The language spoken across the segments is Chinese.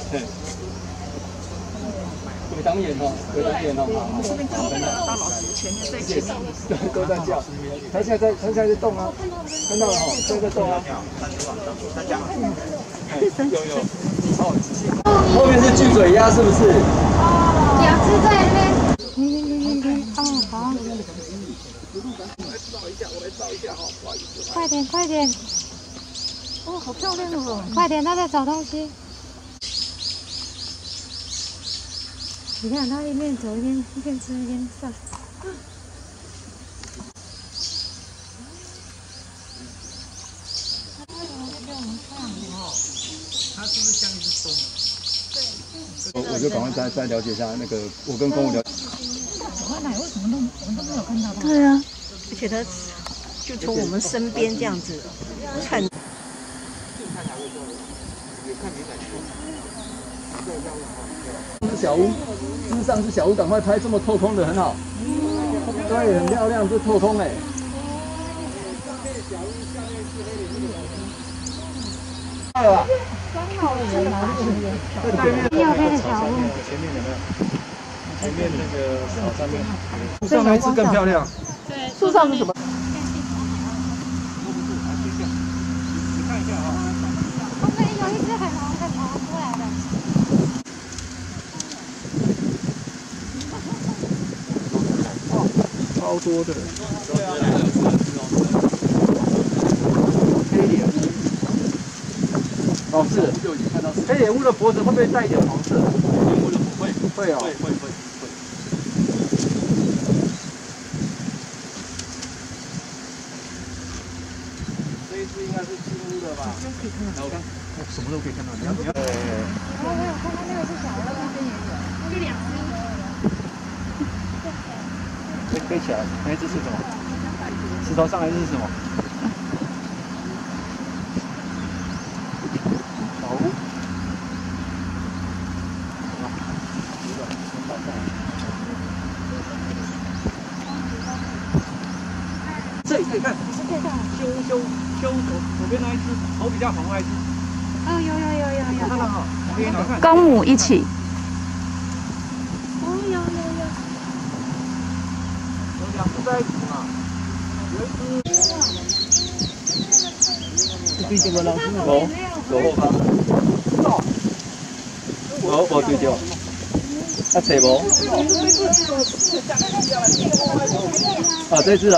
鬼挡眼哦，鬼挡眼哦。 这边看到老师前面在前面， 都在叫。他现在在动啊，看到了哈，现在在动啊。有。哦，后面是巨嘴鸭是不是？ 两只在那边。哦，好。快点！ 哦，好漂亮哦！ 快点，他在找东西。你看他一边走一边吃一边上。 它是不是像一只松？ 对。我就赶快再了解一下那个，我跟公务了。 我奶为什么我们都没有看到它？ 对啊，而且它就从我们身边这样子看。 是小屋，枝上是小屋，赶快拍，这么透空的很好。对，很漂亮，这透空哎。到了吧？ 右边的小屋。 前面有没有？前面那个草上面，树上那一只更漂亮。 对，树上是什么？ 你看一下啊。 后面有一只很红的爬出来的。 超多的。黑脸乌。哦，是，就已经看到。黑脸乌的脖子会不会带一点黄色？会哦。会。这一只应该是金乌的吧？可以看到。来，我看，什么都可以看到。你要。 我有看到那个是小的，那边也有，这两只。 飞起来，那一只是什么？石头上来是什么？小屋。这里可以看，修左边那一只，头比较红那一只。 哦，有。 看到哈，可以拿看。 公母一起。 哦，有。 有两只在一起嘛。这边怎么了？左后方。我对着。啊，找无？啊，这只啦。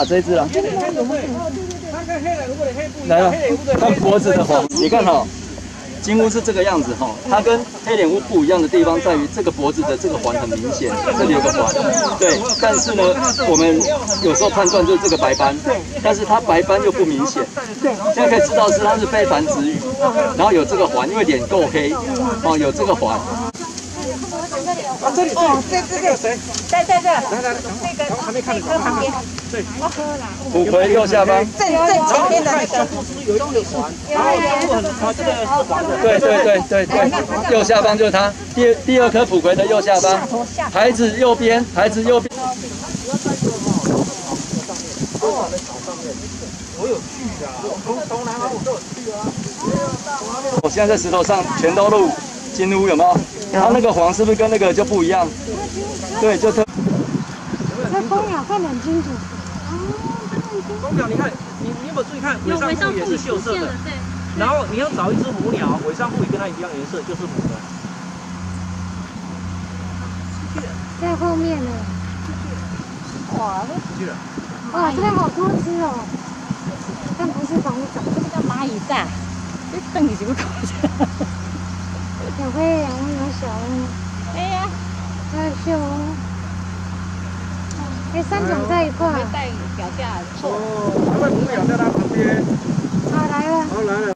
来了，看脖子的黄，你看哈，金乌是这个样子哈，它跟黑脸乌不一样的地方在于这个脖子的这个环很明显，这里有个环，对，但是呢，我们有时候判断就是这个白斑，但是它白斑又不明显，现在可以知道是它是非繁殖羽，然后有这个环，因为脸够黑，哦，有这个环。啊，这里哦，这个谁？ 在这， 来， 这个还没看得到旁边。 对，虎葵右下方。 正前面的那个。 有一个环，然后这个是环的。对，右下方就是它。第二颗虎葵的右下方。孩子右边。我有去啊，从南澳我都有去啊。我现在在石头上全都录金乌有没有？它那个黄是不是跟那个就不一样？对，就特。 那蜂鸟看得很清楚。 蜂鸟，你看，你有没有注意看尾上部也是锈色的？对。然后你要找一只母鸟，尾上部也跟它一样颜色，就是母的。 在后面呢。 哇，都出去了。 哇，这边好多只哦。但不是房子， 这个叫蚂蚁蛋，这瞪你什么搞的？ 有灰狼，有小乌。 哎呀， 还有秀乌。三种在一块。 带表架错。 哦，他们母鸟在它旁边。 好，来了。 好，来了。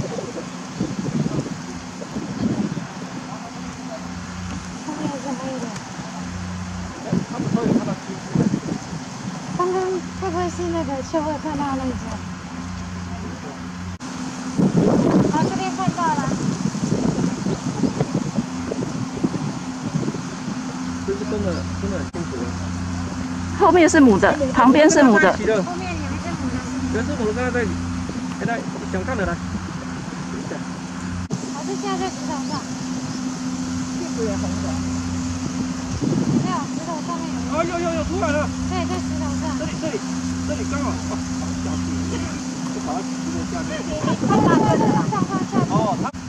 后面是黑的。 他们都有看到鸡。 刚刚会不会是那个秀会看到那只？好，这边看到了。 这是真的很清楚。 后面是母的，旁边是母的。 后面有一只母的。 有只母的刚才在，想看的来。 好，这现在在石头上。 也红的。 没有，石头上面有。 哦，有出来了。 对，在石头上。 这里刚好，哦，下去，就把它直接下去。哦，它。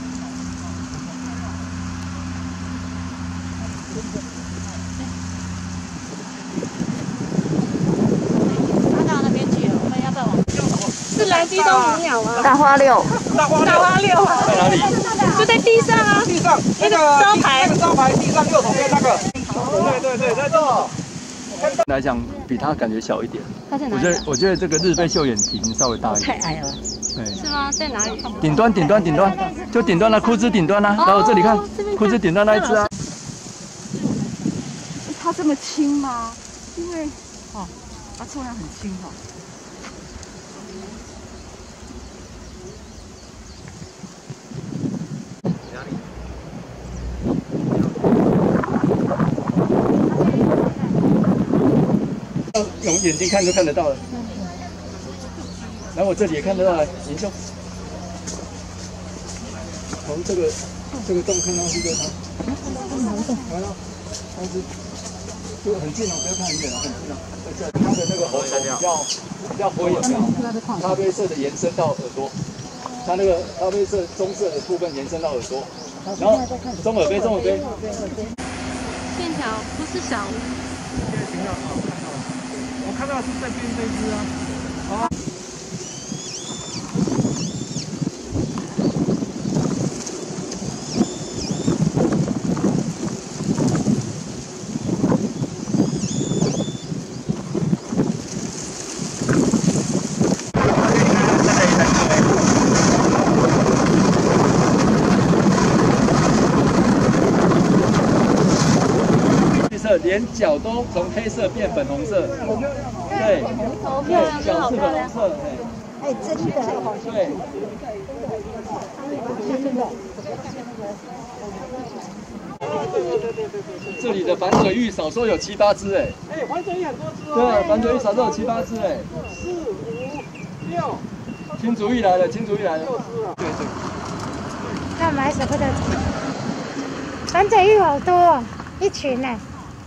到那边去了，我们要不要往？ 是蓝鸡东母鸟吗？ 大花六， 大花六在哪里？ 就在地上啊。 地上那个招牌，那个招牌地上右手边那个。对，在这。 来讲，比它感觉小一点。 它在哪里？ 我觉得这个日背绣眼瓶稍微大一点。 太矮了。 对。 是吗？在哪里？ 顶端，就顶端那枯枝顶端啊，然后这里看，枯枝顶端那一只啊。 它这么轻吗？因为它重量很轻哦。 用眼睛看就看得到了。然后我这里也看得到了，银秀。从这个洞看上去就是它。来了，但是就很近哦，不要看很远，很近哦。它的那个喉头比较灰，有没有？咖啡色的延伸到耳朵，它那个咖啡色棕色的部分延伸到耳朵，然后中耳杯。 线条不是小屋。 我看到是在边这只啊。好。连脚都从黑色变粉红色，对，脚是粉红色， 哎，真的。 对。这里的反嘴玉少说有7、8只哎。哎，反嘴玉很多只哦。对，反嘴玉少说有7、8只哎。4、5、6。青竹玉来了。6只了。对。 那买舍不得。反嘴玉好多哦，一群呢。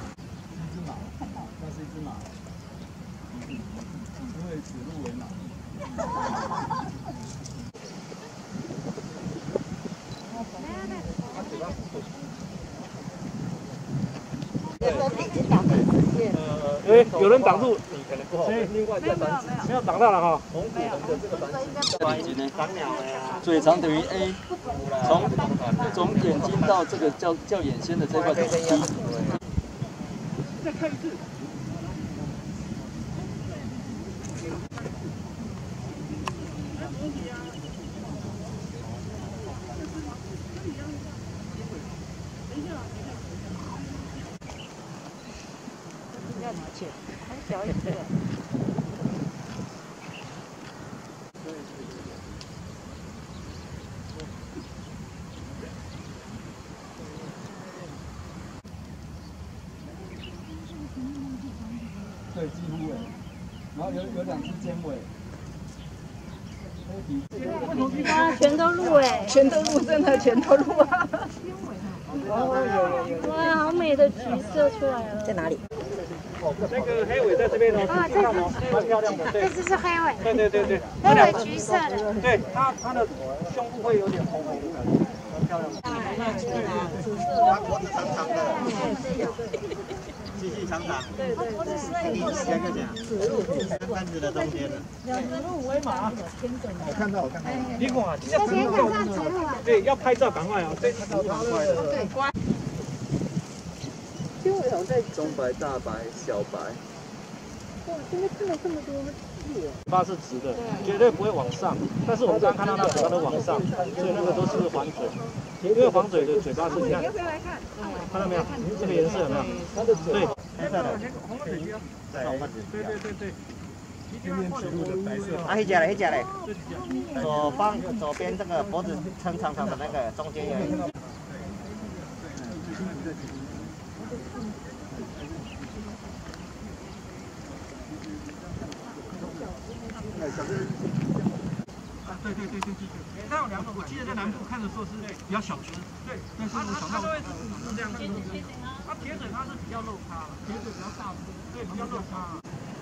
有人挡住，你可能不好。另外再挡，没有挡到了哈。红骨龙的这个繁殖，嘴长等于 A， 从眼睛到这个叫眼线的这块是 B。再看一次。 很小一只。 对，几乎哎，然后有2只尖尾。 哇，全都鹿哎！ 全都鹿，真的全都鹿啊！ 哇，好美的橘色出来了。 在哪里？ 那个黑尾在这边哦，蛮漂亮的。 这只是黑尾。 对。 黑尾橘色的。 对，它的胸部会有点红红的，蛮漂亮的。 它脖子长长的，细细长长。对。先个讲，杆子的中间的。 指鹿为马。 我看到。 你看啊， 在田埂上指鹿啊。 对，要拍照赶快啊！这拍照赶快的。对。 中白、大白、小白。 哇，今天看了这么多鹿。 嘴巴是直的，绝对不会往上。但是我们刚刚看到那嘴巴都往上，所以那个都是环嘴。因为黄嘴的嘴巴是这样，看到没有？这个颜色有没有？对， 黑色的， 红的嘴标。对。 啊，一家嘞。左边这个脖子撑长长的那个，中间有一个。 对。它有2种，我记得在南部看的时候是比较小只，对，但是我想到是这样子。它铁嘴它是比较肉咖，铁嘴比较大，对，比较肉咖。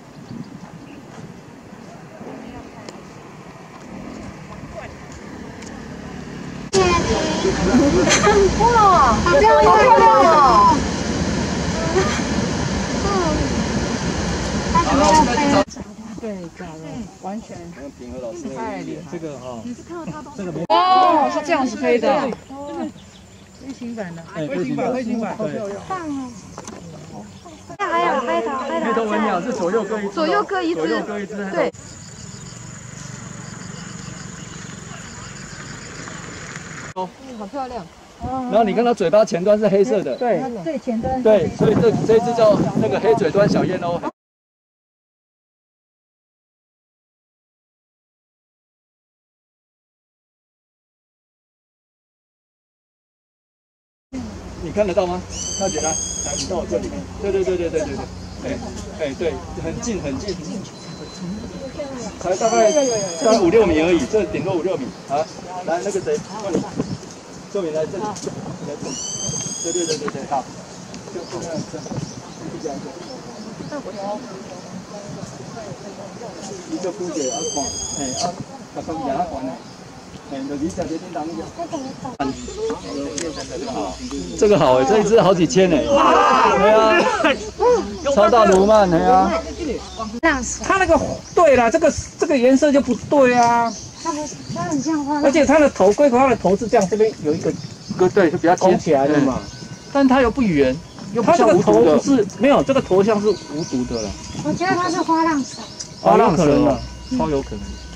哇，好漂亮哦！他准备要飞。 对，假的，完全品和老师太厉害。 这个哈， 你是看到他都这个没哦，是这样子飞的。 飞行版的， 哎，飞行版，对。 棒哦！那还有黑头文鸟是左右各一只， 左右各一只，对。 哦， 好漂亮。 然后你看它嘴巴前端是黑色的， 对，最前端。 对，所以这一只叫那个黑嘴端小燕鸥。你看得到吗？大姐来，你到我这里。对，很近。才大概5、6米而已，这顶多5、6米啊。来，那个谁，周敏来这里，对，好，就这样子，这样子。一个姑姐看，把东西拿还了。就你小姐叮当那个。这个好哎，这一只好几千哎。对啊，超大鲈鳗，对啊。 它那个对啦，这个颜色就不对啊。 它很像花， 而且它的头，龟壳它的头是这样，这边有一个对，就比较勾起来的嘛。 但它又不圆，又不它这个头像无毒的。 不是没有，这个头像是无毒的了。 我觉得它是花浪蛇。 花浪蛇可能的， 超有可能。